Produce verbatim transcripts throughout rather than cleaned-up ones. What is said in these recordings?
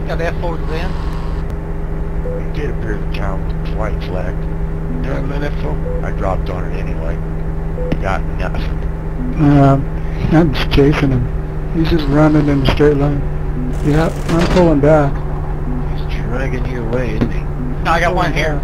Got the F forward then. It did appear the town with a white flag. You have an info? I dropped on it anyway. Got nothing. Um, I'm just chasing him. He's just running in a straight line. Yeah, I'm pulling back. He's dragging you away, isn't he? No, I got one here.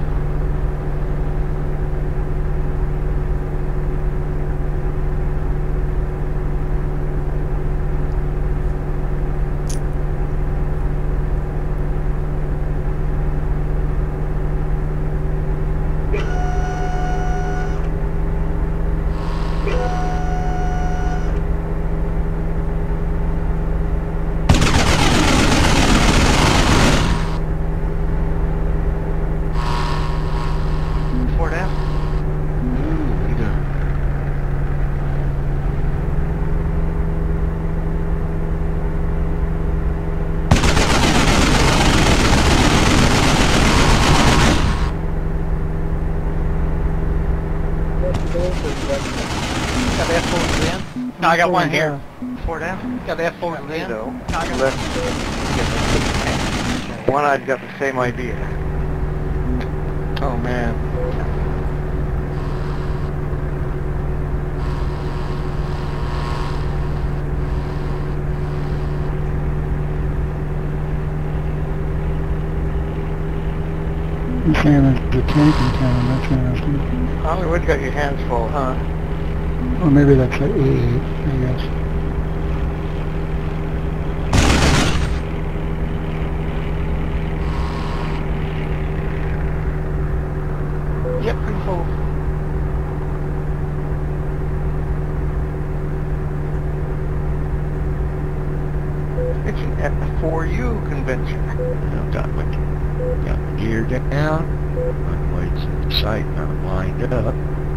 Four down. Ooh, we done. Got the F forward then. No, I got one here. Four down. Got the F forward then. So, No, I got left. One I'd got the same idea. Oh man. He's saying there's a tank in town, that's interesting. Hollywood got your hands full, huh? Or maybe that's like A eight, I guess. Yep, pretty full. It's an F four U convention. I've got my, got my gear down. My weights in sight, I'm lined up.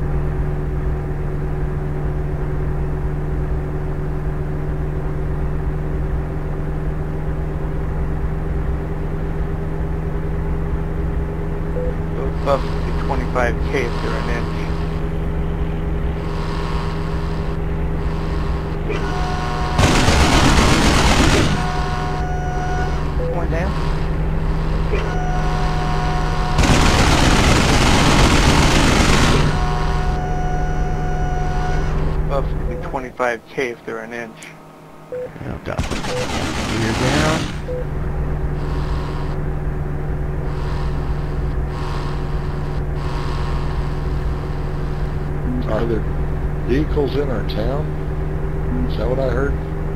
Those buffs will be twenty-five K if they're an inch. One down. Buffs will be twenty-five K if they're an inch. I've got gear down. Are there vehicles in our town? Is that what I heard?